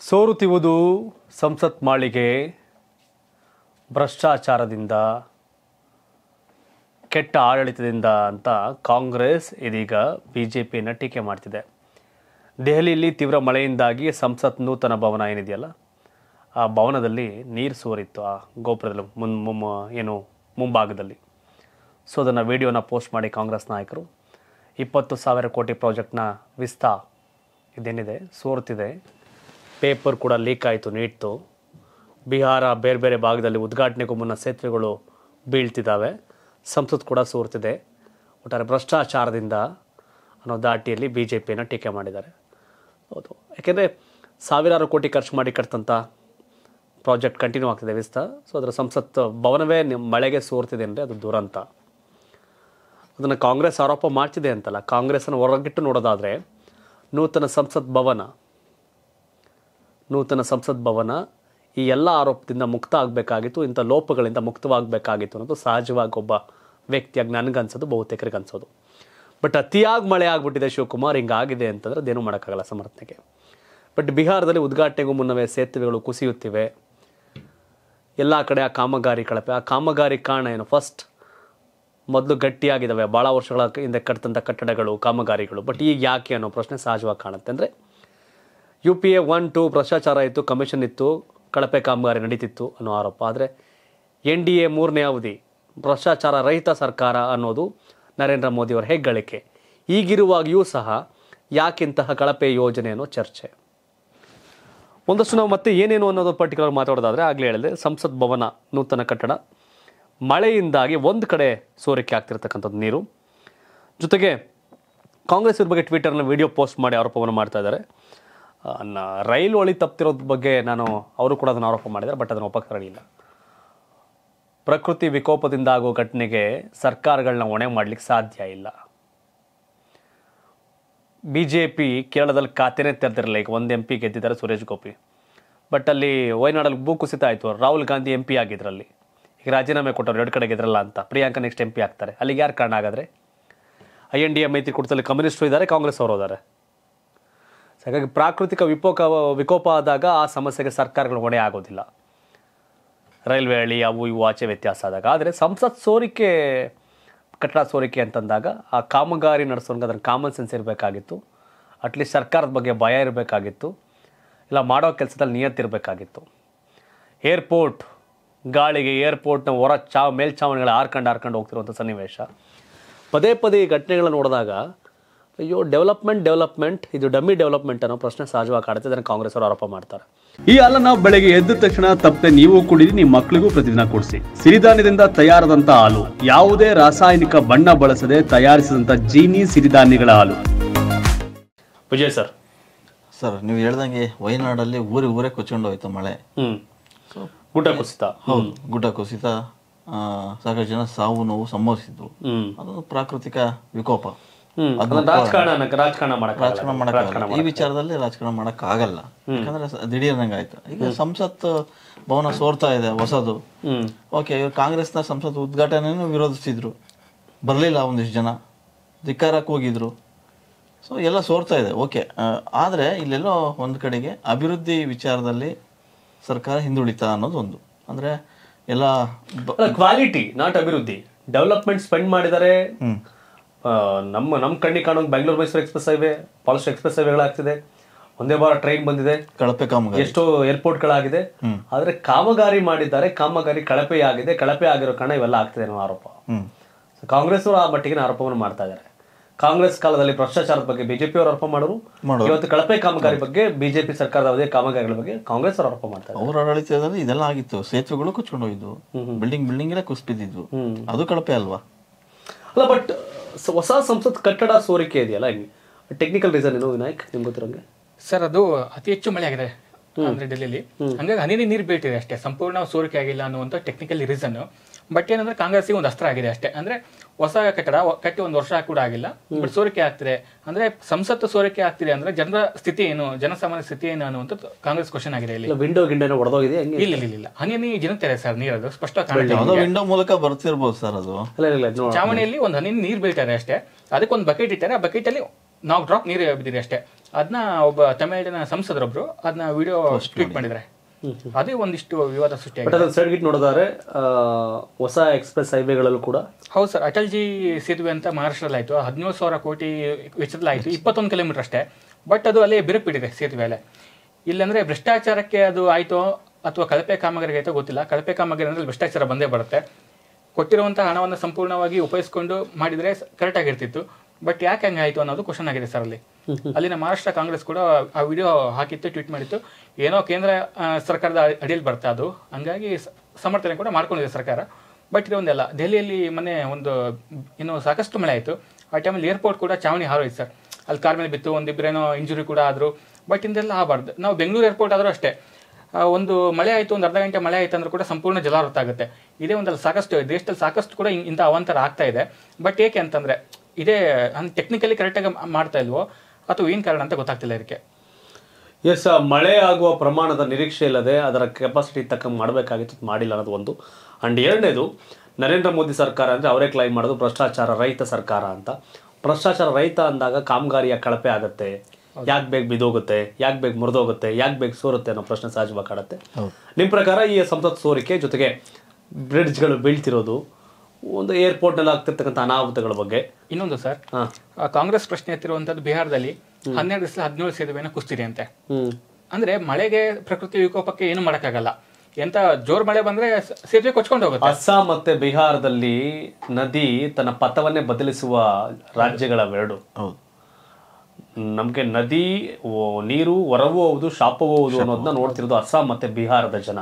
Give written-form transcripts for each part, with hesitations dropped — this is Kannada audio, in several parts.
ಸೋರುತ್ತಿರುವುದು ಸಂಸತ್ ಮಾಳಿಗೆ ಭ್ರಷ್ಟಾಚಾರದಿಂದ ಕೆಟ್ಟ ಆಡಳಿತದಿಂದ ಅಂತ ಕಾಂಗ್ರೆಸ್ ಇದೀಗ ಬಿಜೆಪಿಯನ್ನು ಟೀಕೆ ಮಾಡ್ತಿದೆ. ದೆಹಲಿಯಲ್ಲಿ ತೀವ್ರ ಮಳೆಯಿಂದಾಗಿ ಸಂಸತ್ ನೂತನ ಭವನ ಏನಿದೆಯಲ್ಲ ಆ ಭವನದಲ್ಲಿ ನೀರು ಸೋರಿತ್ತು. ಆ ಗೋಪುರದಲ್ಲಿ ಮುಂಭಾಗದಲ್ಲಿ. ಸೊ ಅದನ್ನು ವಿಡಿಯೋನ ಪೋಸ್ಟ್ ಮಾಡಿ ಕಾಂಗ್ರೆಸ್ ನಾಯಕರು 20,000 ಕೋಟಿ ಪ್ರಾಜೆಕ್ಟ್ನ ವಿಸ್ತಾ ಇದೇನಿದೆ ಸೋರ್ತಿದೆ. ಪೇಪರ್ ಕೂಡ ಲೀಕ್ ಆಯಿತು, ನೀಡ್ತು. ಬಿಹಾರ ಬೇರೆ ಬೇರೆ ಭಾಗದಲ್ಲಿ ಉದ್ಘಾಟನೆಗೂ ಮುನ್ನ ಸೇತುವೆಗಳು ಬೀಳ್ತಿದ್ದಾವೆ. ಸಂಸತ್ ಕೂಡ ಸೋರ್ತಿದೆ. ಒಟ್ಟಾರೆ ಭ್ರಷ್ಟಾಚಾರದಿಂದ ಅನ್ನೋ ದಾಟಿಯಲ್ಲಿ ಬಿ ಜೆ ಪಿಯನ್ನು ಟೀಕೆ ಮಾಡಿದ್ದಾರೆ. ಹೌದು, ಯಾಕೆಂದರೆ ಸಾವಿರಾರು ಕೋಟಿ ಖರ್ಚು ಮಾಡಿ ಕಟ್ತಂಥ ಪ್ರಾಜೆಕ್ಟ್ ಕಂಟಿನ್ಯೂ ಆಗ್ತಿದೆ ವಿಸ್ತಾ. ಸೊ ಅದರ ಸಂಸತ್ ಭವನವೇ ಮಳೆಗೆ ಸೋರ್ತಿದೆ ಅಂದರೆ ಅದು ದುರಂತ. ಅದನ್ನು ಕಾಂಗ್ರೆಸ್ ಆರೋಪ ಮಾಡ್ತಿದೆ ಅಂತಲ್ಲ, ಕಾಂಗ್ರೆಸ್ಸನ್ನು ಹೊರಗಿಟ್ಟು ನೋಡೋದಾದರೆ ನೂತನ ಸಂಸತ್ ಭವನ ಈ ಎಲ್ಲ ಆರೋಪದಿಂದ ಮುಕ್ತ ಆಗಬೇಕಾಗಿತ್ತು, ಇಂಥ ಲೋಪಗಳಿಂದ ಮುಕ್ತವಾಗಬೇಕಾಗಿತ್ತು ಅನ್ನೋದು ಸಹಜವಾಗಿ ಒಬ್ಬ ವ್ಯಕ್ತಿಯಾಗಿ ನನಗನ್ಸೋದು, ಬಹುತೇಕರಿಗೆ ಅನ್ಸೋದು. ಬಟ್ ಅತಿಯಾಗಿ ಮಳೆ ಆಗಿಬಿಟ್ಟಿದೆ ಶಿವಕುಮಾರ್, ಹಿಂಗಾಗಿದೆ ಅಂತಂದರೆ ಅದೇನೂ ಮಾಡೋಕ್ಕಾಗಲ್ಲ ಸಮರ್ಥನೆಗೆ. ಬಟ್ ಬಿಹಾರದಲ್ಲಿ ಉದ್ಘಾಟನೆಗೂ ಮುನ್ನವೇ ಸೇತುವೆಗಳು ಕುಸಿಯುತ್ತಿವೆ. ಎಲ್ಲ ಕಡೆ ಆ ಕಾಮಗಾರಿ ಕಾರಣ ಏನು? ಫಸ್ಟ್ ಮೊದಲು ಗಟ್ಟಿಯಾಗಿದ್ದಾವೆ, ಭಾಳ ವರ್ಷಗಳ ಹಿಂದೆ ಕಟ್ಟಿದಂಥ ಕಟ್ಟಡಗಳು, ಕಾಮಗಾರಿಗಳು. ಬಟ್ ಈಗ ಯಾಕೆ ಅನ್ನೋ ಪ್ರಶ್ನೆ ಸಹಜವಾಗಿ ಕಾಣುತ್ತೆ. ಅಂದರೆ UPA 1-2 ಭ್ರಷ್ಟಾಚಾರ ಇತ್ತು, ಕಮಿಷನ್ ಇತ್ತು, ಕಳಪೆ ಕಾಮಗಾರಿ ನಡೀತಿತ್ತು ಅನ್ನೋ ಆರೋಪ. ಆದರೆ NDA 3ನೇ ಅವಧಿ ಭ್ರಷ್ಟಾಚಾರ ರಹಿತ ಸರ್ಕಾರ ಅನ್ನೋದು ನರೇಂದ್ರ ಮೋದಿಯವರ ಹೆಗ್ಗಳಿಕೆ. ಈಗಿರುವಾಗಿಯೂ ಸಹ ಯಾಕಿಂತಹ ಕಳಪೆ ಯೋಜನೆ ಅನ್ನೋ ಚರ್ಚೆ. ಒಂದಷ್ಟು ನಾವು ಮತ್ತೆ ಏನೇನು ಅನ್ನೋದು ಪರ್ಟಿಕ್ಯುಲರ್ ಮಾತಾಡೋದಾದರೆ ಆಗಲೇ ಹೇಳಿದೆ, ಸಂಸತ್ ಭವನ ನೂತನ ಕಟ್ಟಡ ಮಳೆಯಿಂದಾಗಿ ಒಂದು ಕಡೆ ಸೋರಿಕೆ ಆಗ್ತಿರ್ತಕ್ಕಂಥದ್ದು ನೀರು. ಜೊತೆಗೆ ಕಾಂಗ್ರೆಸ್ ಇದ್ರ ಬಗ್ಗೆ ಟ್ವಿಟರ್ನ ವಿಡಿಯೋ ಪೋಸ್ಟ್ ಮಾಡಿ ಆರೋಪವನ್ನು ಮಾಡ್ತಾ ಇದ್ದಾರೆ. ರೈಲು ಹಳಿ ತಪ್ಪಿರೋದ್ರ ಬಗ್ಗೆ ಅವರು ಕೂಡ ಅದನ್ನು ಆರೋಪ ಮಾಡಿದ್ದಾರೆ. ಬಟ್ ಅದನ್ನು ಒಪ್ಪಕ್ಕಾಗಲಿಲ್ಲ. ಪ್ರಕೃತಿ ವಿಕೋಪದಿಂದ ಆಗೋ ಘಟನೆಗೆ ಸರ್ಕಾರಗಳನ್ನ ಹೊಣೆ ಮಾಡಲಿಕ್ಕೆ ಸಾಧ್ಯ ಇಲ್ಲ. BJP ಕೇರಳದಲ್ಲಿ ಖಾತೆನೇ ತೆರೆದಿರಲಿಲ್ಲ. ಈಗ ಒಂದು MP ಗೆದ್ದಿದ್ದಾರೆ, ಸುರೇಶ್ ಗೋಪಿ. ಬಟ್ ಅಲ್ಲಿ ವಯನಾಡಲ್ಲಿ ಭೂಕುಸಿತ ಆಯಿತು, ರಾಹುಲ್ ಗಾಂಧಿ MP ಆಗಿದ್ರಲ್ಲಿ. ಈಗ ರಾಜೀನಾಮೆ ಕೊಟ್ಟರು, 2 ಕಡೆ ಗೆದ್ರಲ್ಲ ಅಂತ. ಪ್ರಿಯಾಂಕಾ ನೆಕ್ಸ್ಟ್ MP ಆಗ್ತಾರೆ. ಅಲ್ಲಿಗೆ ಯಾರು ಕಾರಣ ಹಾಗಾದರೆ? INDA ಮೈತ್ರಿಕೂಟದಲ್ಲಿ ಕಮ್ಯುನಿಸ್ಟರು ಇದ್ದಾರೆ, ಕಾಂಗ್ರೆಸ್ ಅವರು ಇದ್ದಾರೆ. ಹಾಗಾಗಿ ಪ್ರಾಕೃತಿಕ ವಿಕೋಪ ಆದಾಗ ಆ ಸಮಸ್ಯೆಗೆ ಸರ್ಕಾರಗಳು ಹೊಣೆ ಆಗೋದಿಲ್ಲ. ರೈಲ್ವೆ ಹಳಿ ಅವು ಇವು ಆಚೆ ವ್ಯತ್ಯಾಸ ಆದಾಗ. ಆದರೆ ಸಂಸತ್ ಸೋರಿಕೆ, ಕಟ್ಟಡ ಸೋರಿಕೆ ಅಂತಂದಾಗ ಆ ಕಾಮಗಾರಿ ನಡೆಸೋಂಗೆ ಅದನ್ನು ಕಾಮನ್ ಸೆನ್ಸ್ ಇರಬೇಕಾಗಿತ್ತು. ಅಟ್ಲೀಸ್ಟ್ ಸರ್ಕಾರದ ಬಗ್ಗೆ ಭಯ ಇರಬೇಕಾಗಿತ್ತು, ಇಲ್ಲ ಮಾಡೋ ಕೆಲಸದಲ್ಲಿ ನಿಯತ್ತಿರಬೇಕಾಗಿತ್ತು. ಏರ್ಪೋರ್ಟ್ ಗಾಳಿಗೆ ಏರ್ಪೋರ್ಟ್ನ ಮೇಲ್ಛಾವಣಿಗಳ ಹಾರ್ಕೊಂಡು ಹೋಗ್ತಿರುವಂಥ ಸನ್ನಿವೇಶ. ಪದೇ ಈ ಘಟನೆಗಳನ್ನು ನೋಡಿದಾಗ ಅಯ್ಯೋ ಡೆವಲಪ್ಮೆಂಟ್ ಇದು ಡಮ್ಮಿ ಡೆವಲಪ್ಮೆಂಟ್ ಅನ್ನೋ ಪ್ರಶ್ನೆ ಸಹಜವಾಗಿ ಕಾಡುತ್ತೆ. ಅದನ್ನು ಕಾಂಗ್ರೆಸ್ ಅವರು ಆರೋಪ ಮಾಡ್ತಾರೆ. ಈ ಹಾಲನ್ನ ಬೆಳಗ್ಗೆ ಎದ್ದ ತಕ್ಷಣ ತಪ್ಪದೆ ನೀವು ಕುಡಿದು ನಿಮ್ಮ ಮಕ್ಕಳಿಗೂ ಪ್ರತಿದಿನ ಕೊಡಿಸಿ. ಸಿರಿಧಾನ್ಯದಿಂದ ತಯಾರಾದಂತ ಹಾಲು, ಯಾವುದೇ ರಾಸಾಯನಿಕ ಬಣ್ಣ ಬಳಸದೆ ತಯಾರಿಸಿದಂತ ಜೀನಿ ಸಿರಿಧಾನ್ಯಗಳ ಹಾಲು. ವಿಜಯ್ ಸರ್ ನೀವು ಹೇಳ್ದಂಗೆ ವಯನಾಡಲ್ಲಿ ಊರೇ ಕೊಚ್ಕೊಂಡು ಹೋಯ್ತು ಮಳೆ. ಗುಡ್ಡ ಕುಸಿತ. ಹೌದು, ಗುಡ್ಡ ಕುಸಿತ, ಸಾಕಷ್ಟು ಜನ ಸಾವು ನೋವು ಸಂಭವಿಸಿದ್ದು. ಅದೊಂದು ಪ್ರಾಕೃತಿಕ ವಿಕೋಪ. ರಾಜಕಾರಣ ಮಾಡಕ್ಕಾಗಲ್ಲ. ಈ ವಿಚಾರದಲ್ಲಿ ರಾಜಕಾರಣ ಮಾಡಕ್ ಆಗಲ್ಲ, ಯಾಕಂದ್ರೆ ದಿಢೀರ್ನಂಗೆ ಆಯ್ತು. ಈಗ ಸಂಸತ್ ಭವನ ಸೋರ್ತಾ ಇದೆ ಹೊಸದು. ಓಕೆ, ಕಾಂಗ್ರೆಸ್ನ ಸಂಸತ್ ಉದ್ಘಾಟನೆಯನ್ನು ವಿರೋಧಿಸಿದ್ರು, ಬರ್ಲಿಲ್ಲ ಒಂದಿಷ್ಟು ಜನ, ಧಿಕ್ಕಾರಕ್ಕೆ ಹೋಗಿದ್ರು. ಸೊ ಎಲ್ಲ ಸೋರ್ತಾ ಇದೆ. ಓಕೆ, ಆದ್ರೆ ಇಲ್ಲೆಲ್ಲೋ ಒಂದ್ ಕಡೆಗೆ ಅಭಿವೃದ್ಧಿ ವಿಚಾರದಲ್ಲಿ ಸರ್ಕಾರ ಹಿಂದುಳಿತಾ ಅನ್ನೋದು ಒಂದು. ಅಂದ್ರೆ ಎಲ್ಲ ಕ್ವಾಲಿಟಿ ನಾಟ್ ಅಭಿವೃದ್ಧಿ. ಡೆವಲಪ್ಮೆಂಟ್ ಸ್ಪೆಂಡ್ ಮಾಡಿದ್ದಾರೆ. ನಮ್ಮ ಕಣ್ಣಿಗೆ ಕಾಣೋದು ಬೆಂಗಳೂರು ಮೈಸೂರು ಎಕ್ಸ್ಪ್ರೆಸ್ ಹೈವೇ, ಬಹಳಷ್ಟು ಎಕ್ಸ್ಪ್ರೆಸ್ ಹೈವೇಗಳಾಗ್ತಿದೆ. ಒಂದೇ ಬಾರ ಟ್ರೈನ್ ಬಂದಿದೆ, ಕಳಪೆ ಕಾಮಗಾರಿ, ಎಷ್ಟೋ ಏರ್ಪೋರ್ಟ್ಗಳಾಗಿದೆ. ಆದ್ರೆ ಕಾಮಗಾರಿ ಮಾಡಿದ್ದಾರೆ, ಕಾಮಗಾರಿ ಕಳಪೆ ಆಗಿದೆ. ಕಳಪೆ ಆಗಿರೋ ಕಾರಣ ಇವೆಲ್ಲ ಆಗ್ತಿದೆ ಅನ್ನೋ ಆರೋಪ. ಕಾಂಗ್ರೆಸ್ ಅವರು ಆ ಮಟ್ಟಿಗೆ ಆರೋಪವನ್ನು ಮಾಡ್ತಾ ಇದ್ದಾರೆ. ಕಾಂಗ್ರೆಸ್ ಕಾಲದಲ್ಲಿ ಭ್ರಷ್ಟಾಚಾರದ ಬಗ್ಗೆ ಬಿಜೆಪಿ ಅವರು ಆರೋಪ ಮಾಡೋರು, ಇವತ್ತು ಕಳಪೆ ಕಾಮಗಾರಿ ಬಗ್ಗೆ ಬಿಜೆಪಿ ಸರ್ಕಾರದ ಅವಧಿಯ ಕಾಮಗಾರಿಗಳ ಬಗ್ಗೆ ಕಾಂಗ್ರೆಸ್ ಅವರು ಆರೋಪ ಮಾಡ್ತಾರೆ. ಅವರ ಆಡಳಿತದಲ್ಲಿ ಇದೆಲ್ಲ ಆಗಿತ್ತು. ಸೇತುವೆಗಳು ಕುಚ್ಕೊಂಡು ಹೋಗಿದ್ವು, ಬಿಲ್ಡಿಂಗ್ ಎಲ್ಲ ಕುಸಿಬಿದ್ದಿದ್ವು. ಅದು ಕಳಪೆ ಅಲ್ವಾ? ಅಲ್ಲ, ಬಟ್ ಹೊಸ ಸಂಸತ್ ಕಟ್ಟಡ ಸೋರಿಕೆ ಇದೆಯಲ್ಲ, ಟೆಕ್ನಿಕಲ್ ರೀಸನ್ ಏನು ವಿನಾಯಕ್ ನಿಮ್ಗೆ ಗೊತ್ತಿರೋಂಗೆ? ಸರ್, ಅದು ಅತಿ ಹೆಚ್ಚು ಮಳೆ ಆಗಿದೆ ಅಂದ್ರೆ ಡೆಲ್ಲಿಲಿ, ಹಂಗಾಗಿ ಹನಿ ನೀರು ಬೀಳ್ತಿದೆ ಅಷ್ಟೇ, ಸಂಪೂರ್ಣ ಸೋರಿಕೆ ಆಗಿಲ್ಲ ಅನ್ನುವಂಥ ಟೆಕ್ನಿಕಲ್ ರೀಸನ್. ಬಟ್ ಏನಂದ್ರೆ ಕಾಂಗ್ರೆಸ್ಗೆ ಒಂದು ಅಸ್ತ್ರ ಆಗಿದೆ ಅಷ್ಟೇ. ಅಂದ್ರೆ ಹೊಸ ಕಟ್ಟಡ ಕಟ್ಟಿ 1 ವರ್ಷ ಕೂಡ ಆಗಿಲ್ಲ, ಬಟ್ ಸೋರಿಕೆ ಆಗ್ತಿದೆ. ಅಂದ್ರೆ ಸಂಸತ್ತು ಸೋರಿಕೆ ಆಗ್ತಿದೆ ಅಂದ್ರೆ ಜನರ ಸ್ಥಿತಿ ಏನು, ಜನಸಾಮಾನ್ಯ ಸ್ಥಿತಿ ಏನು ಅನ್ನುವಂಥ ಕಾಂಗ್ರೆಸ್ ಕ್ವಶನ್ ಆಗಿದೆ. ಇಲ್ಲಿ ವಿಂಡೋ ಹೊಡೆದೋಗಿದೆ. ಇಲ್ಲ, ಹನಿ ಜಿನುಗ್ತಾರೆ ಸರ್, ನೀರದು ಸ್ಪಷ್ಟ ವಿಂಡೋ ಮೂಲಕ ಬರ್ತಿರ್ಬೋದು ಸರ್. ಅದು ಚಾವಣಿಯಲ್ಲಿ ಒಂದು ಹನಿ ನೀರು ಬೀಳ್ತಾರೆ ಅಷ್ಟೇ. ಅದಕ್ಕೊಂದು ಬಕೆಟ್ ಇಟ್ಟಾರೆ, ಆ ಬಕೆಟ್ ಅಲ್ಲಿ ನಾವು ಡ್ರಾಪ್ ನೀರು ಬಿದ್ದಿದೆ ಅಷ್ಟೇ. ಅದನ್ನ ಒಬ್ಬ ತಮಿಳಿನ ಸಂಸದರೊಬ್ರು ಅದನ್ನ ವಿಡಿಯೋ ಟ್ವೀಟ್ ಮಾಡಿದ್ದಾರೆ. ಅದೇ ಒಂದಿಷ್ಟು ವಿವಾದ ಸೃಷ್ಟಿಯಾಗಿದೆ. ಬಟ್ ಅದನ್ನ ಸೈಡ್ ಗಿಟ್ ನೋಡಿದ್ರೆ ಹೊಸ ಎಕ್ಸ್ಪ್ರೆಸ್ ಹೈವೇಗಳಲ್ಲೂ ಕೂಡ ಹೌದು ಸರ್, ಅಟಲ್ಜಿ ಸೇತುವೆ ಅಂತ ಮಹಾರಾಷ್ಟ್ರದಲ್ಲಿ ಆಯಿತು, 17,000 ಕೋಟಿ ವೆಚ್ಚದಲ್ಲಿ ಆಯಿತು, 21 ಕಿಲೋಮೀಟರ್ ಅಷ್ಟೇ. ಬಟ್ ಅದು ಅಲ್ಲೇ ಬಿರುಕು ಬಿಟ್ಟಿದೆ ಸೇತುವೆ ಅಲ್ಲೇ. ಇಲ್ಲಂದ್ರೆ ಭ್ರಷ್ಟಾಚಾರಕ್ಕೆ ಅದು ಆಯಿತೋ ಅಥವಾ ಕಳಪೆ ಕಾಮಗಾರಿಗೆ ಆಯಿತೋ ಗೊತ್ತಿಲ್ಲ. ಕಳಪೆ ಕಾಮಗಾರಿ ಅಂದ್ರೆ ಭ್ರಷ್ಟಾಚಾರ ಬಂದೇ ಬರುತ್ತೆ. ಕೊಟ್ಟಿರುವಂಥ ಹಣವನ್ನು ಸಂಪೂರ್ಣವಾಗಿ ಉಪಯೋಗಿಸ್ಕೊಂಡು ಮಾಡಿದರೆ ಕರೆಕ್ಟ್ ಆಗಿರ್ತಿತ್ತು. ಬಟ್ ಯಾಕೆ ಹಂಗೆ ಆಯಿತು ಅನ್ನೋದು ಕ್ವಶನ್ ಆಗಿದೆ ಸರ್. ಅಲ್ಲಿನ ಮಹಾರಾಷ್ಟ್ರ ಕಾಂಗ್ರೆಸ್ ಕೂಡ ಆ ವಿಡಿಯೋ ಹಾಕಿತ್ತು, ಟ್ವೀಟ್ ಮಾಡಿತ್ತು. ಏನೋ ಕೇಂದ್ರ ಸರ್ಕಾರದ ಅಡಿಯಲ್ಲಿ ಬರ್ತಾ ಅದು, ಹಂಗಾಗಿ ಸಮರ್ಥನೆ ಕೂಡ ಮಾಡ್ಕೊಂಡಿದೆ ಸರ್ಕಾರ. ಬಟ್ ಇದೊಂದೆಲ್ಲ ದೆಹಲಿಯಲ್ಲಿ ಮೊನ್ನೆ ಇನ್ನು ಸಾಕಷ್ಟು ಮಳೆ ಆಯಿತು. ಆ ಟೈಮಲ್ಲಿ ಏರ್ಪೋರ್ಟ್ ಕೂಡ ಚಾವಣಿ ಹಾರೋಯ್ತು ಸರ್. ಅಲ್ಲಿ ಕಾರ್ ಮೇಲೆ ಬಿತ್ತು, ಒಂದಿಬ್ಬರೇನೋ ಇಂಜುರಿ ಕೂಡ ಆದರು. ಬಟ್ ಇಂದೆಲ್ಲ ಆಗಬಾರ್ದು. ನಾವು ಬೆಂಗಳೂರು ಏರ್ಪೋರ್ಟ್ ಆದರೂ ಅಷ್ಟೇ, ಒಂದು ಮಳೆ ಆಯಿತು, ಒಂದು ಅರ್ಧ ಗಂಟೆ ಮಳೆ ಆಯಿತು ಅಂದ್ರೆ ಕೂಡ ಸಂಪೂರ್ಣ ಜಲಾವೃತ ಆಗುತ್ತೆ. ಇದೇ ಒಂದಲ್ಲ, ಸಾಕಷ್ಟು ದೇಶದಲ್ಲಿ ಸಾಕಷ್ಟು ಕೂಡ ಇಂಥ ಅವಾಂತರ ಆಗ್ತಾ ಇದೆ. ಬಟ್ ಏಕೆ ಅಂತಂದರೆ ಇದೇ ಟೆಕ್ನಿಕಲಿ ಕರೆಕ್ಟಾಗಿ ಮಾಡ್ತಾ ಇಲ್ವೋ ಅಥವಾ ಏನು ಕಾರಣ ಅಂತ ಗೊತ್ತಾಗ್ತಿಲ್ಲ ಇದಕ್ಕೆ. ಎಸ್, ಮಳೆ ಆಗುವ ಪ್ರಮಾಣದ ನಿರೀಕ್ಷೆ ಇಲ್ಲದೆ ಅದರ ಕೆಪಾಸಿಟಿ ತಕ್ಕಂಗೆ ಮಾಡಬೇಕಾಗಿತ್ತು, ಮಾಡಿಲ್ಲ ಅನ್ನೋದು ಒಂದು. ಆ್ಯಂಡ್ ಎರಡನೇದು, ನರೇಂದ್ರ ಮೋದಿ ಸರ್ಕಾರ ಅಂದರೆ ಅವರೇ ಕ್ಲೈಮ್ ಮಾಡೋದು ಭ್ರಷ್ಟಾಚಾರ ರಹಿತ ಸರ್ಕಾರ ಅಂತ. ಭ್ರಷ್ಟಾಚಾರ ರಹಿತ ಅಂದಾಗ ಕಾಮಗಾರಿಯ ಕಳಪೆ ಆಗುತ್ತೆ, ಯಾಕೆ ಬೇಗ ಬಿದ್ದೋಗುತ್ತೆ, ಯಾಕೆ ಬೇಗ ಮುರಿದೋಗುತ್ತೆ, ಯಾಕೆ ಬೇಗ ಸೋರುತ್ತೆ ಅನ್ನೋ ಪ್ರಶ್ನೆ ಸಹಜವಾಗಿ ಕಾಡುತ್ತೆ. ನಿಮ್ಮ ಪ್ರಕಾರ ಈ ಸಂಸತ್ ಸೋರಿಕೆ ಜೊತೆಗೆ ಬ್ರಿಡ್ಜ್ಗಳು ಬೀಳ್ತಿರೋದು, ಒಂದು ಏರ್ಪೋರ್ಟ್ನಲ್ಲಿ ಆಗ್ತಿರ್ತಕ್ಕಂಥ ಅನಾಹುತಗಳ ಬಗ್ಗೆ ಇನ್ನೊಂದು ಸರ್, ಕಾಂಗ್ರೆಸ್ ಪ್ರಶ್ನೆ ಎತ್ತಿರುವಂಥದ್ದು ಬಿಹಾರದಲ್ಲಿ 12 ದಿವಸ 17 ಸೇತುವೆಯನ್ನು ಕುಸ್ತಿದೆ ಅಂತೆ. ಅಂದ್ರೆ ಮಳೆಗೆ ಪ್ರಕೃತಿ ವಿಕೋಪಕ್ಕೆ ಏನು ಮಾಡೋಕ್ಕಾಗಲ್ಲ. ಎಂತ ಜೋರ್ ಮಳೆ ಬಂದ್ರೆ ಸೇತುವೆ ಕೊಚ್ಕೊಂಡು ಹೋಗುತ್ತೆ. ಅಸ್ಸಾಂ ಮತ್ತೆ ಬಿಹಾರದಲ್ಲಿ ನದಿ ತನ್ನ ಪಥವನ್ನೇ ಬದಲಿಸುವ ರಾಜ್ಯಗಳವೆರಡು. ನಮ್ಗೆ ನದಿ ನೀರು ಹೊರವೂ ಹೌದು, ಶಾಪವೂ ಹೌದು ಅನ್ನೋದನ್ನ ನೋಡ್ತಿರೋದು ಅಸ್ಸಾಂ ಮತ್ತೆ ಬಿಹಾರದ ಜನ.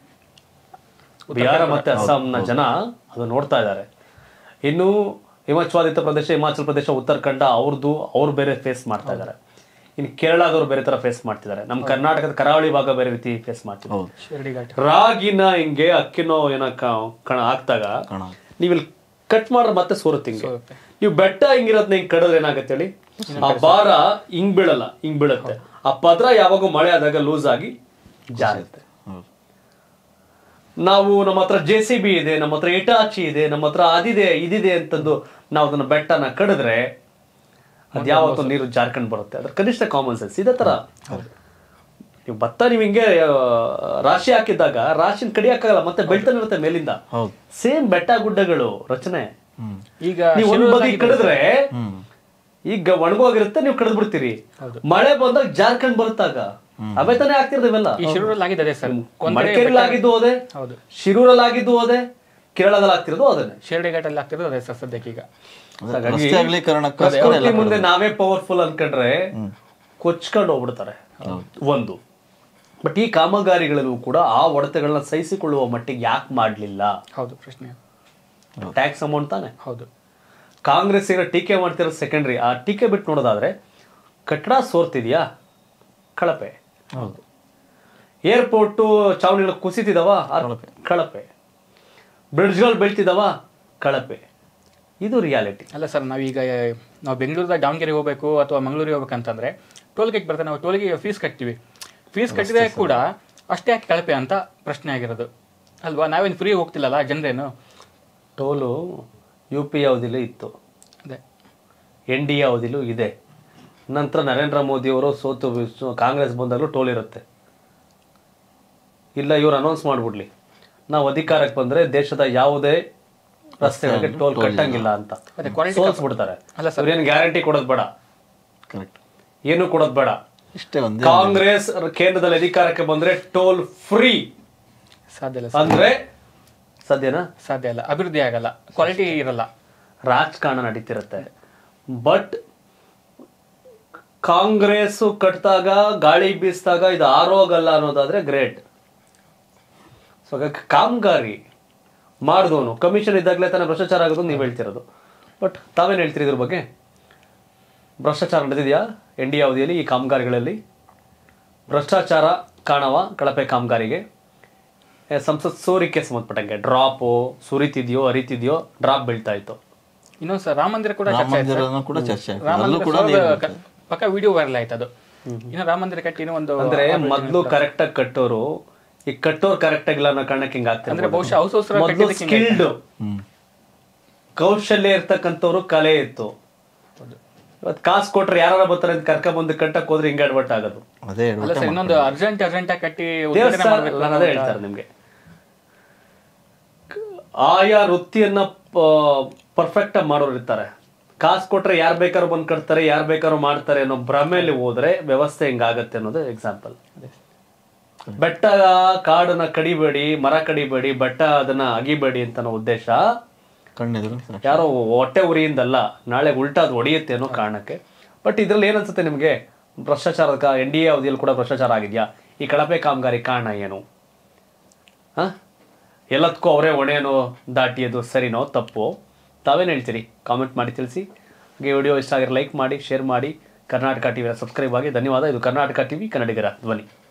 ಬಿಹಾರ ಮತ್ತೆ ಅಸ್ಸಾಂನ ಜನ ಅದು ನೋಡ್ತಾ ಇದ್ದಾರೆ. ಇನ್ನು ಹಿಮಾಚ್ಛಾದಿತ ಪ್ರದೇಶ, ಹಿಮಾಚಲ ಪ್ರದೇಶ, ಉತ್ತರಾಖಂಡ ಅವ್ರು ಬೇರೆ ಫೇಸ್ ಮಾಡ್ತಾ ಇದ್ದಾರೆ. ಇನ್ನು ಕೇರಳದವ್ರು ಬೇರೆ ತರ ಫೇಸ್ ಮಾಡ್ತಿದ್ದಾರೆ. ನಮ್ಮ ಕರ್ನಾಟಕದ ಕರಾವಳಿ ಭಾಗ ಬೇರೆ ರೀತಿ ಫೇಸ್ ಮಾಡ್ತಿದ್ದಾರೆ. ರಾಗಿನ ಹಿಂಗೆ ಅಕ್ಕಿನೋ ಏನೋ ಹಾಕ್ದಾಗ ನೀವು ಇಲ್ಲಿ ಕಟ್ ಮಾಡ್ರೆ ಮತ್ತೆ ಸೋರುತ್ತೆ. ಹಿಂಗೆ ನೀವು ಬೆಟ್ಟ ಹಿಂಗಿರೋದ್ನ ಹಿಂಗ್ ಕಡಿದ್ರೆ ಏನಾಗತ್ತೆ ಹೇಳಿ, ಆ ಭಾರ ಹಿಂಗ್ ಬೀಳಲ್ಲ, ಹಿಂಗ್ ಬೀಳುತ್ತೆ. ಆ ಪದ್ರ ಯಾವಾಗ ಮಳೆ ಆದಾಗ ಲೂಸ್ ಆಗಿ ಜಾರುತ್ತೆ. ನಾವು ನಮ್ಮ ಹತ್ರ JCB ಇದೆ, ನಮ್ಮ ಹತ್ರ ಇಟಾಚಿ ಇದೆ, ನಮ್ಮ ಹತ್ರ ಅದಿದೆ ಇದಿದೆ ಅಂತಂದು ನಾವು ಅದನ್ನ ಬೆಟ್ಟನ ಕಡಿದ್ರೆ ಅದ್ ಯಾವತ್ತೂ ನೀರು ಜಾರ್ಕೊಂಡ್ ಬರುತ್ತೆ. ಅದ್ರ ಕನಿಷ್ಠ ಕಾಮನ್ ಸೆನ್ಸ್. ಇದೇ ತರ ನೀವು ಭತ್ತ ನೀವು ಹಿಂಗೆ ರಾಶಿ ಹಾಕಿದಾಗ ರಾಶಿನ ಕಡಿಯಕ್ಕಾಗಲ್ಲ, ಮತ್ತೆ ಬೆಳ್ತಾನೆ ಇರುತ್ತೆ ಮೇಲಿಂದ. ಸೇಮ್ ಬೆಟ್ಟ ಗುಡ್ಡಗಳು ರಚನೆ. ಈಗ ನೀವು ಒಂದ್ ಬದಿ ಕಡಿದ್ರೆ ಈಗ ಒಣಗೋಗಿರುತ್ತೆ, ನೀವು ಕಡಿದ್ ಬಿಡ್ತೀರಿ. ಮಳೆ ಬಂದಾಗ ಜಾರ್ಕೊಂಡ್ ಬರುತ್ತಾಗ ಅವೇ ತಾನೇ ಆಗ್ತಿರ್ದವೆಲ್ಲ. ಮಡಿಕೇರಿಯಲ್ಲಿ ಆಗಿದ್ದು ಹೋದೆ, ಶಿರೂರಲ್ಲಿ ಆಗಿದ್ದು ಹೋದೆ, ಕೇರಳದಲ್ಲಿ ಆಗ್ತಿರೋದು ಅದನ್ನೇ, ಶಿರಡಿ ಘಾಟಲ್ಲಿ ಆಗ್ತಿರೋದು ಅದೇ ಸದ್ಯಕ್ಕೆ. ಈಗ ಮುಂದೆ ನಾವೇ ಪವರ್ಫುಲ್ ಅನ್ಕೊಂಡ್ರೆ ಕೊಚ್ಕೊಂಡು ಹೋಗ್ಬಿಡ್ತಾರೆ ಒಂದು. ಬಟ್ ಈ ಕಾಮಗಾರಿಗಳಲ್ಲೂ ಕೂಡ ಆ ಹೊಡೆತಗಳನ್ನ ಸಹಿಸಿಕೊಳ್ಳುವ ಮಟ್ಟಿಗೆ ಯಾಕೆ ಮಾಡ್ಲಿಲ್ಲ? ಹೌದು ಪ್ರಶ್ನೆ. ಟ್ಯಾಕ್ಸ್ ಅಮೌಂಟ್ ತಾನೆ. ಹೌದು. ಕಾಂಗ್ರೆಸ್ ಏನೋ ಟೀಕೆ ಮಾಡ್ತಿರೋ ಸೆಕೆಂಡ್ರಿ. ಆ ಟೀಕೆ ಬಿಟ್ಟು ನೋಡೋದಾದ್ರೆ ಕಟ್ಟಡ ಸೋರ್ತಿದ್ಯಾ, ಕಳಪೆ. ಹೌದು. ಏರ್ಪೋರ್ಟು ಚಾವಣಿಗಳು ಕುಸಿತಿದವ, ಕಳಪೆ. ಬ್ರಿಡ್ಜ್ಗಳು ಬೀಳ್ತಿದವ, ಕಳಪೆ. ಇದು ರಿಯಾಲಿಟಿ ಅಲ್ಲ ಸರ್. ನಾವು ಬೆಂಗಳೂರಿಂದ ದಾವಣಗೆರೆ ಹೋಗ್ಬೇಕು ಅಥವಾ ಮಂಗಳೂರಿಗೆ ಹೋಗ್ಬೇಕಂತಂದ್ರೆ ಟೋಲ್ ಗೇಟ್ ಬರ್ತದೆ, ನಾವು ಟೋಲ್ಗೆ ಫೀಸ್ ಕಟ್ತೀವಿ. ಫೀಸ್ ಕಟ್ಟಿದ್ರೆ ಕೂಡ ಅಷ್ಟೇ ಯಾಕೆ ಕಳಪೆ ಅಂತ ಪ್ರಶ್ನೆ ಆಗಿರೋದು ಅಲ್ವಾ? ನಾವೇನು ಫ್ರೀ ಹೋಗ್ತಿಲ್ಲಲ್ಲ ಜನರೇನು. ಟೋಲು UP ಅವಧಿಲೂ ಇತ್ತು, ಅದೇ NDA ಅವಧಿಲೂ ಇದೆ. ನಂತರ ನರೇಂದ್ರ ಮೋದಿ ಅವರು ಸೋತು ಕಾಂಗ್ರೆಸ್ ಬಂದಾಗಲೂ ಟೋಲ್ ಇರುತ್ತೆ. ಇಲ್ಲ ಇವ್ರು ಅನೌನ್ಸ್ ಮಾಡ್ಬಿಡ್ಲಿ, ನಾವು ಅಧಿಕಾರಕ್ಕೆ ಬಂದ್ರೆ ದೇಶದ ಯಾವುದೇ ರಸ್ತೆಗಳಿಗೆ ಟೋಲ್ ಕಟ್ಟಂಗಿಲ್ಲ ಅಂತ ಸೋಲ್ಸ್ಬಿಡ್ತಾರೆ. ಏನು ಗ್ಯಾರಂಟಿ ಕೊಡೋದು ಬೇಡ, ಏನು ಕೊಡೋದು ಬೇಡ. ಕಾಂಗ್ರೆಸ್ ಕೇಂದ್ರದಲ್ಲಿ ಅಧಿಕಾರಕ್ಕೆ ಬಂದ್ರೆ ಟೋಲ್ ಫ್ರೀ ಸಾಧ್ಯ ಇಲ್ಲ ಅಂದ್ರೆ ಸಾಧ್ಯನಾ? ಸಾಧ್ಯ ಇಲ್ಲ. ಅಭಿವೃದ್ಧಿ ಆಗಲ್ಲ, ಕ್ವಾಲಿಟಿ ಇರಲ್ಲ, ರಾಜಕಾರಣ ನಡೀತಿರುತ್ತೆ. ಬಟ್ ಕಾಂಗ್ರೆಸ್ ಕಟ್ಟಿದಾಗ ಗಾಳಿ ಬೀಸಿದಾಗ ಇದು ಆರೋಗಲ್ಲ ಅನ್ನೋದಾದ್ರೆ ಗ್ರೇಟ್. ಸೊ ಕಾಮಗಾರಿ ಮಾಡಿದವನು ಕಮಿಷನ್ ಇದ್ದಾಗಲೇ ತಾನೇ ಭ್ರಷ್ಟಾಚಾರ ಆಗೋದು ನೀವು ಹೇಳ್ತಿರೋದು. ಬಟ್ ತಾವೇನು ಹೇಳ್ತೀರಿ ಇದ್ರ ಬಗ್ಗೆ? ಭ್ರಷ್ಟಾಚಾರ ನಡೆದಿದೆಯಾ NDA ಅವಧಿಯಲ್ಲಿ? ಈ ಕಾಮಗಾರಿಗಳಲ್ಲಿ ಭ್ರಷ್ಟಾಚಾರ ಕಾಣವ ಕಳಪೆ ಕಾಮಗಾರಿಗೆ ಸಂಸತ್ ಸೋರಿಕೆ ಸಂಬಂಧಪಟ್ಟಂಗೆ ಡ್ರಾಪು ಸುರಿತಿದ್ಯೋ ಅರಿತಿದ್ಯೋ, ಡ್ರಾಪ್ ಬೀಳ್ತಾ ಇತ್ತು. ಇನ್ನೊಂದು ಸರ್, ರಾಮ ಮಂದಿರ ಕೂಡ ಚರ್ಚೆ. ಪಕ್ಕ ವಿಡಿಯೋ ವೈರಲ್ ಆಯ್ತು ಅದು. ಇನ್ನು ರಾಮ ಮಂದಿರ ಕಟ್ಟಿ ಒಂದು ಅಂದ್ರೆ ಮೊದ್ಲು ಕರೆಕ್ಟ್ ಆಗಿ ಕಟ್ಟೋರು, ಈಗ ಕಟ್ಟೋರು ಕರೆಕ್ಟ್ ಆಗಿಲ್ಲ ಅನ್ನೋ ಕಾರಣಕ್ಕೆ ಹಿಂಗ ಆಗ್ತದೆ. ಅಂದ್ರೆ ಬಹುಶಃ ಸ್ಕಿಲ್ಡ್ ಕೌಶಲ್ಯ ಇರ್ತಕ್ಕಂಥವ್ರು ಕಲೆ ಇತ್ತು. ಇವತ್ತು ಕಾಸು ಕೊಟ್ರೆ ಯಾರು ಬರ್ತಾರೆ ಅಂತ ಕರ್ಕೊಂಡ್ಬಂದು ಕಟ್ಟಕ್ಕೆ ಹೋದ್ರೆ ಹಿಂಗೆ ಅಡ್ವರ್ಟ್ ಆಗೋದು. ಅದೇ ಅಲ್ಲ ಸರ್, ಇನ್ನೊಂದು ಅರ್ಜೆಂಟ್ ಕಟ್ಟಿ ಉದ್ಘಾಟನೆ ದೇವಸ್ಥಾನ ಮಾಡ್ಬೇಕು ನಾನು ಅದೇ ಹೇಳ್ತಾರೆ ನಿಮ್ಗೆ, ಆಯಾ ವೃತ್ತಿಯನ್ನ ಪರ್ಫೆಕ್ಟ್ ಆಗಿ ಮಾಡೋರು ಇರ್ತಾರೆ. ಕಾಸು ಕೊಟ್ರೆ ಯಾರು ಬೇಕಾದ್ರೂ ಬಂದು ಕಟ್ತಾರೆ, ಯಾರು ಬೇಕಾದ್ರೂ ಮಾಡ್ತಾರೆ ಅನ್ನೋ ಭ್ರಮೆಯಲ್ಲಿ ಹೋದ್ರೆ ವ್ಯವಸ್ಥೆ ಹಿಂಗಾಗತ್ತೆ ಅನ್ನೋದು ಎಕ್ಸಾಂಪಲ್. ಬೆಟ್ಟ ಕಾಡನ್ನ ಕಡಿಬೇಡಿ, ಮರ ಕಡಿಬೇಡಿ, ಬೆಟ್ಟ ಅದನ್ನ ಅಗಿಬೇಡಿ ಅಂತ ಅನ್ನೋ ಉದ್ದೇಶ ಕಣ್ಣೆದುರು ಯಾರೋ ಹೊಟ್ಟೆ ಉರಿಯಿಂದಲ್ಲ, ನಾಳೆ ಉಲ್ಟಾ ಅದು ಹೊಡೆಯುತ್ತೆ ಅನ್ನೋ ಕಾರಣಕ್ಕೆ. ಬಟ್ ಇದ್ರಲ್ಲಿ ಏನನ್ಸುತ್ತೆ ನಿಮ್ಗೆ, ಭ್ರಷ್ಟಾಚಾರದ NDA ಅವಧಿಯಲ್ಲಿ ಕೂಡ ಭ್ರಷ್ಟಾಚಾರ ಆಗಿದ್ಯಾ? ಈ ಕಳಪೆ ಕಾಮಗಾರಿ ಕಾರಣ ಏನು? ಎಲ್ಲದಕ್ಕೂ ಅವರೇ ಹೊಣೆನೋ ದಾಟಿಯೋದು ಸರಿನೋ ತಪ್ಪು? ತಾವೇನು ಹೇಳ್ತೀರಿ? ಕಾಮೆಂಟ್ ಮಾಡಿ ತಿಳಿಸಿ. ಹಾಗೆ ವಿಡಿಯೋ ಇಷ್ಟ ಆಗಿರೋ ಲೈಕ್ ಮಾಡಿ, ಶೇರ್ ಮಾಡಿ, ಕರ್ನಾಟಕ ಟಿವಿನ ಸಬ್ಸ್ಕ್ರೈಬ್ ಆಗಿ. ಧನ್ಯವಾದ. ಇದು ಕರ್ನಾಟಕ ಟಿವಿ, ಕನ್ನಡಿಗರ ಧ್ವನಿ.